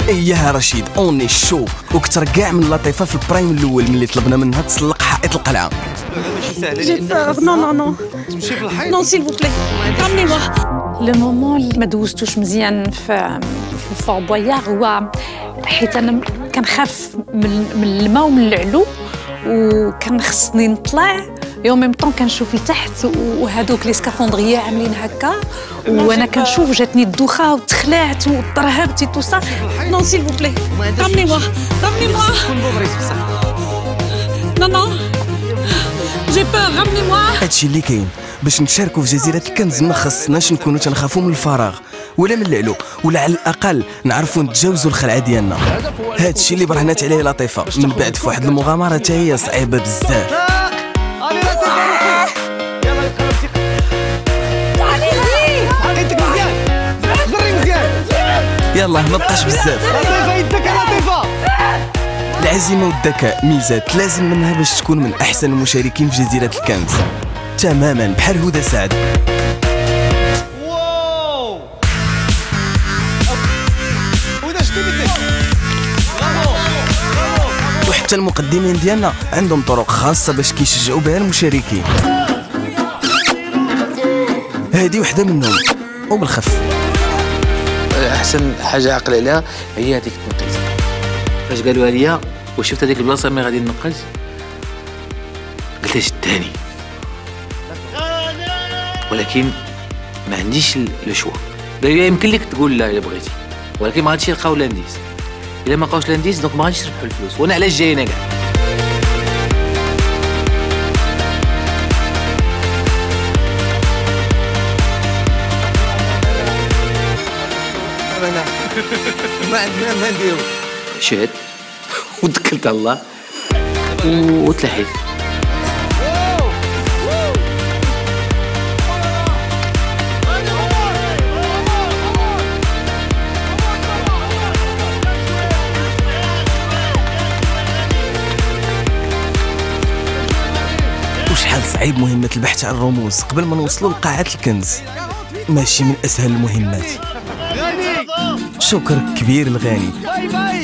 اييه رشيد اوني شو وكتر كاع من لطيفه في البرايم الاول ملي طلبنا منها تسلق حائط القلعه. ماشي سهله جيت نو تمشي في الحيط. نو سيل فو بلي رامني موا. لو مومون اللي ما دوزتوش مزيان في فور بويار هو حيت انا كنخاف من الماء ومن العلو وكان خصني نطلع اي ميم طون كنشوف لتحت وهذوك لي سكافوندريا عاملين هكا وانا كنشوف جاتني الدوخه وتخلعت وترهبت تو سا. نو سيل فو بلي رامني موا كون بوغريس بصح. نو جي بور رامني موا. هادشي اللي كاين باش نشاركوا في جزيره الكنز ما خصناش نكونوا تنخافوا من الفراغ ولا من العلو ولا على الاقل نعرفوا نتجاوزوا الخلعه ديالنا. هادشي اللي برهنات عليه لطيفه من بعد في واحد المغامره حتى هي صعيبه بزاف. يلا ما بقاش بزاف. لطيفه يدك لطيفه. العزيمه والذكاء ميزات لازم منها باش تكون من احسن المشاركين في جزيره الكنز تماما بحال هدى سعد. واو ودا شتي بدك. برافو برافو. وحتى المقدمين ديالنا عندهم طرق خاصه باش كيشجعوا بها المشاركين. هذه وحده منهم وبالخف. احسن حاجه عقل عليها هي هذيك التنقيز. فاش قالوها ليا وشفت هذيك البلاصه ملي غادي ننقز قلت اش الثاني، ولكن ما عنديش لو شوا. قالوا لي يمكن لك تقول لا الا بغيتي، ولكن ما غاديش يلقاو لانديس. الا ما لقاوش لانديس دونك ما غاديش يربحوا الفلوس. وانا علاش جاي هنا كاع؟ ما عندنا ما نديرو. شهد وتكلت على الله وتلحيت. وشحال صعيب مهمه البحث عن الرموز قبل ما نوصلوا لقاعه الكنز، ماشي من اسهل المهمات. شكر كبير لغاني.